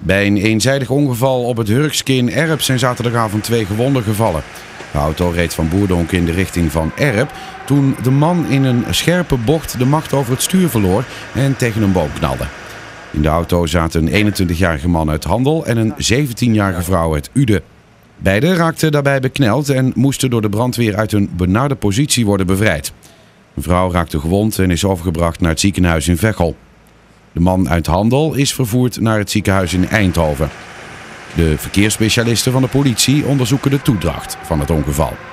Bij een eenzijdig ongeval op het Hurkske in Erp zijn zaterdagavond 2 gewonden gevallen. De auto reed van Boerdonk in de richting van Erp toen de man in een scherpe bocht de macht over het stuur verloor en tegen een boom knalde. In de auto zaten een 21-jarige man uit Handel en een 17-jarige vrouw uit Uden. Beiden raakten daarbij bekneld en moesten door de brandweer uit een benarde positie worden bevrijd. Een vrouw raakte gewond en is overgebracht naar het ziekenhuis in Veghel. De man uit Handel is vervoerd naar het ziekenhuis in Eindhoven. De verkeersspecialisten van de politie onderzoeken de toedracht van het ongeval.